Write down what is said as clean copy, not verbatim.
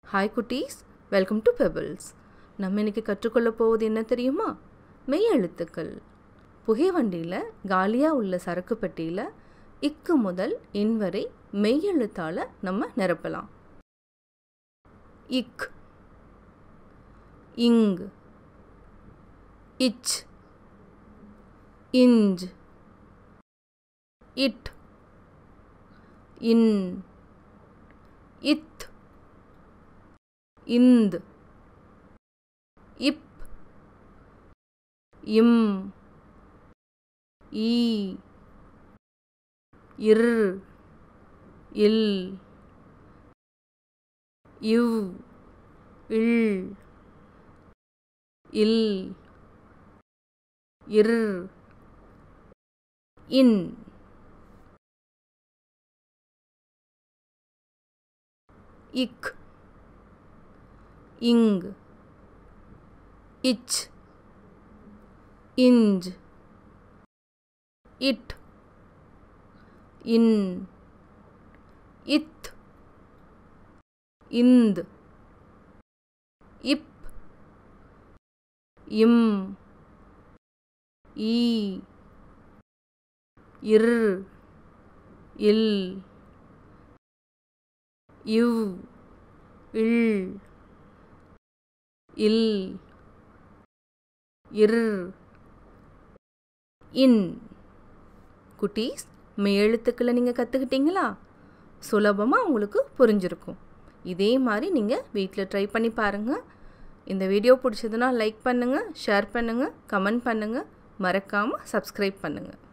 Hi குட்டீஸ், welcome to pebbles. நம்ம இன்றைக்கி கற்றுக்கொள்ள போவது என்ன தெரியுமா? மெய் எழுத்துக்கள். புகை வண்டியில் காலியாக உள்ள சரக்கு பெட்டியில் இக்கு முதல் இன் வரை மெய் எழுத்தால் நம்ம நிரப்பலாம். இக், இங், இச், இஞ்ச், இட், இன், இத், இந்த், இப், இம், ஈ, இர், இல், இவ், இல், இல், இர், இன். இக், இங், இச், இஞ்ச், இட், இன், இத், இந்த், இப், இம், ஈ, இர், இல், இவ், இல், இல், இர், இன். குட்டீஸ், மெய் எழுத்துக்களை நீங்கள் கற்றுக்கிட்டீங்களா? சுலபமாக உங்களுக்கு புரிஞ்சிருக்கும். இதே மாதிரி நீங்கள் வீட்டில் ட்ரை பண்ணி பாருங்கள். இந்த வீடியோ பிடிச்சதுன்னா லைக் பண்ணுங்கள், ஷேர் பண்ணுங்கள், கமெண்ட் பண்ணுங்கள், மறக்காமல் சப்ஸ்கிரைப் பண்ணுங்கள்.